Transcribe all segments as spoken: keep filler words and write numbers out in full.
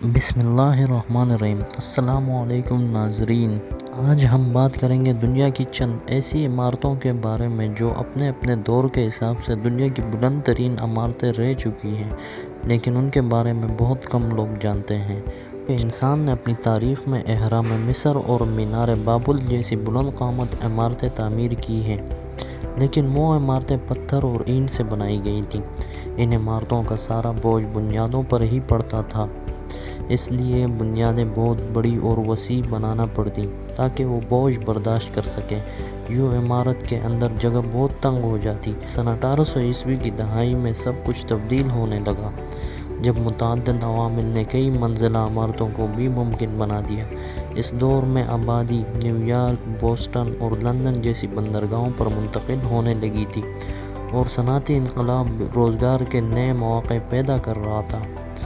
بسم اللہ الرحمن الرحیم۔ السلام علیکم ناظرین، آج ہم بات کریں گے دنیا کی چند ایسی عمارتوں کے بارے میں جو اپنے اپنے دور کے حساب سے دنیا کی بلند ترین عمارتیں رہ چکی ہیں، لیکن ان کے بارے میں بہت کم لوگ جانتے ہیں کہ انسان نے اپنی تاریخ میں اہرام مصر اور مینار بابل جیسی بلند قامت عمارتیں تعمیر کی ہیں، لیکن وہ عمارتیں پتھر اور اینٹ سے بنائی گئی تھیں۔ ان عمارتوں کا سارا بوجھ بنیادوں پر ہی پڑتا تھا، اس لیے بنیادیں بہت بڑی اور وسیع بنانا پڑتی تاکہ وہ بوجھ برداشت کر سکے۔ یوں عمارت کے اندر جگہ بہت تنگ ہو جاتی۔ سن اٹھارہ سو عیسوی کی دہائی میں سب کچھ تبدیل ہونے لگا، جب متعدد عوامل نے کئی منزلہ عمارتوں کو بھی ممکن بنا دیا۔ اس دور میں آبادی نیو یارک، بوسٹن اور لندن جیسی بندرگاہوں پر منتقل ہونے لگی تھی، اور صنعتی انقلاب روزگار کے نئے مواقع پیدا کر رہا تھا،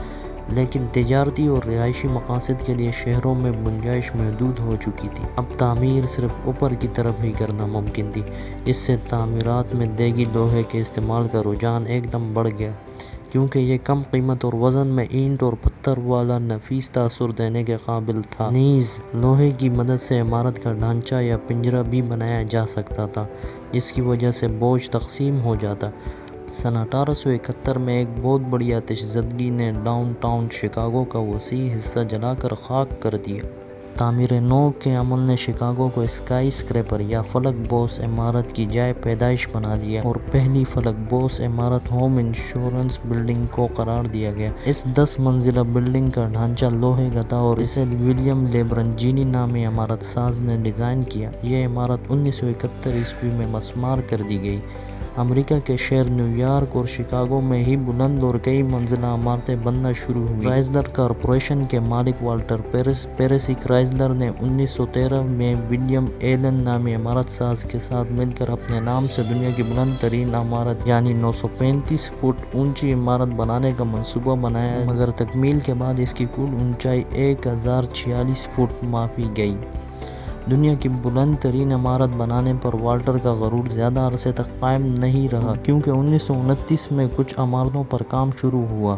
لیکن تجارتی اور رہائشی مقاصد کے لیے شہروں میں گنجائش محدود ہو چکی تھی۔ اب تعمیر صرف اوپر کی طرف ہی کرنا ممکن تھی۔ اس سے تعمیرات میں دیگی لوہے کے استعمال کا رجحان ایک دم بڑھ گیا، کیونکہ یہ کم قیمت اور وزن میں اینٹ اور پتھر والا نفیس تاثر دینے کے قابل تھا۔ نیز لوہے کی مدد سے عمارت کا ڈھانچہ یا پنجرہ بھی بنایا جا سکتا تھا، جس کی وجہ سے بوجھ تقسیم ہو جاتا۔ سن اٹھارہ سو اکہتر میں ایک بہت بڑی آتش زدگی نے ڈاؤن ٹاؤن شکاگو کا وسیع حصہ جلا کر خاک کر دیا۔ تعمیر نو کے عمل نے شکاگو کو اسکائی اسکریپر یا فلک بوس عمارت کی جائے پیدائش بنا دیا، اور پہلی فلک بوس عمارت ہوم انشورنس بلڈنگ کو قرار دیا گیا۔ اس دس منزلہ بلڈنگ کا ڈھانچہ لوہے کا تھا اور اسے ولیم لیبرنجینی نامی عمارت ساز نے ڈیزائن کیا۔ یہ عمارت انیس سو اکہتر عیسوی میں مسمار کر دی گئی۔ امریکہ کے شہر نیو یارک اور شکاگو میں ہی بلند اور کئی منزلہ عمارتیں بننا شروع ہوئیں۔ کرائزلر کارپوریشن کے مالک والٹر پیرس پیرسی کرائزلر نے انیس سو تیرہ میں ولیم ایلن نامی عمارت ساز کے ساتھ مل کر اپنے نام سے دنیا کی بلند ترین عمارت یعنی نو سو پینتیس فٹ اونچی عمارت بنانے کا منصوبہ بنایا، مگر تکمیل کے بعد اس کی کل اونچائی ایک ہزار چھیالیس فٹ ماپی گئی۔ دنیا کی بلند ترین عمارت بنانے پر والٹر کا غرور زیادہ عرصے تک قائم نہیں رہا، کیونکہ انیس سو انتیس میں کچھ عمارتوں پر کام شروع ہوا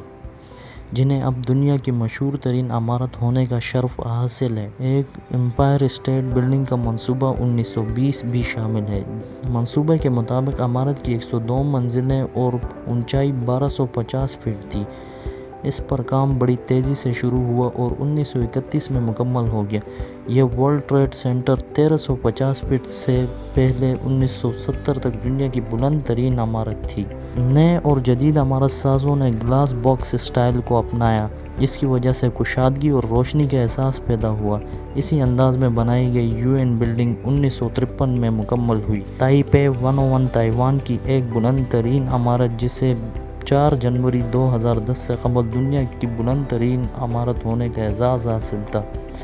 جنہیں اب دنیا کی مشہور ترین عمارت ہونے کا شرف حاصل ہے۔ ایک امپائر اسٹیٹ بلڈنگ کا منصوبہ انیس سو بیس بھی شامل ہے۔ منصوبے کے مطابق عمارت کی ایک سو دو منزلیں اور اونچائی بارہ سو پچاس فٹ تھی۔ اس پر کام بڑی تیزی سے شروع ہوا اور انیس سو اکتیس میں مکمل ہو گیا۔ یہ ورلڈ ٹریڈ سینٹر تیرہ سو پچاس فٹ سے پہلے انیس سو ستر تک دنیا کی بلند ترین عمارت تھی۔ نئے اور جدید عمارت سازوں نے گلاس باکس اسٹائل کو اپنایا، جس کی وجہ سے کشادگی اور روشنی کا احساس پیدا ہوا۔ اسی انداز میں بنائی گئی یو این بلڈنگ انیس سو ترپن میں مکمل ہوئی۔ تائپے ایک سو ایک تائیوان کی ایک بلند ترین عمارت، جسے چار جنوری دو ہزار دس سے قبل دنیا کی بلند ترین عمارت ہونے کا اعزاز حاصل تھا۔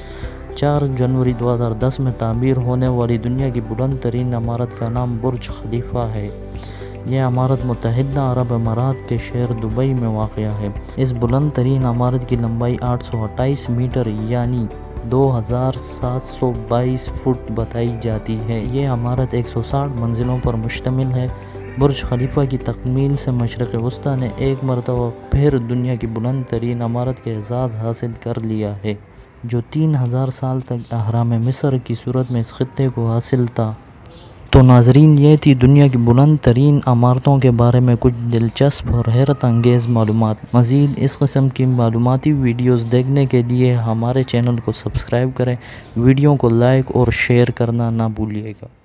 چار جنوری دو ہزار دس میں تعمیر ہونے والی دنیا کی بلند ترین عمارت کا نام برج خلیفہ ہے۔ یہ عمارت متحدہ عرب امارات کے شہر دبئی میں واقع ہے۔ اس بلند ترین عمارت کی لمبائی آٹھ سو اٹھائیس میٹر یعنی دو ہزار سات سو بائیس فٹ بتائی جاتی ہے۔ یہ عمارت ایک سو ساٹھ منزلوں پر مشتمل ہے۔ برج خلیفہ کی تکمیل سے مشرق وسطیٰ نے ایک مرتبہ پھر دنیا کی بلند ترین عمارت کا اعزاز حاصل کر لیا ہے، جو تین ہزار سال تک اہرام مصر کی صورت میں اس خطے کو حاصل تھا۔ تو ناظرین، یہ تھی دنیا کی بلند ترین عمارتوں کے بارے میں کچھ دلچسپ اور حیرت انگیز معلومات۔ مزید اس قسم کی معلوماتی ویڈیوز دیکھنے کے لیے ہمارے چینل کو سبسکرائب کریں، ویڈیو کو لائک اور شیئر کرنا نہ بھولیے گا۔